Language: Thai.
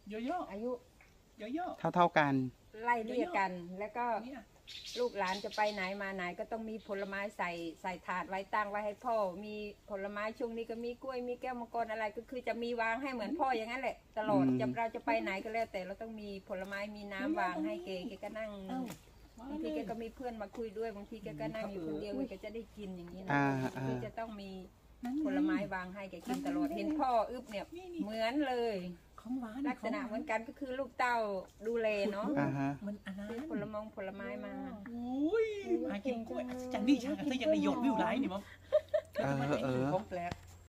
เยอะๆอายุเยอะเท่ากันไล่เลี่ยกันแล้วก็ลูกหลานจะไปไหนมาไหนก็ต้องมีผลไม้ใส่ถาดไว้ตั้งไว้ให้พ่อมีผลไม้ช่วงนี้ก็มีกล้วยมีแก้วมังกรอะไรก็คือจะมีวางให้เหมือนพ่ออย่างนั้นแหละตลอดเราจะไปไหนก็แล้วแต่เราต้องมีผลไม้มีน้ำวางให้แกก็นั่งบางทีแกก็มีเพื่อนมาคุยด้วยบางทีแกก็นั่งอยู่คนเดียวแกจะได้กินอย่างนี้นะคือจะต้องมีผลไม้วางให้แกกินตลอดเห็นพ่ออึบเนี่ยเหมือนเลยลักษณะเหมือนกันก็คือลูกเต้าดูแลเนาะมันอะไรผลไม้มาอุ้ยมากินกล้วยจันนี่ช่างถ้าอยากได้หยดวิวไรนี่มั้งของแปลก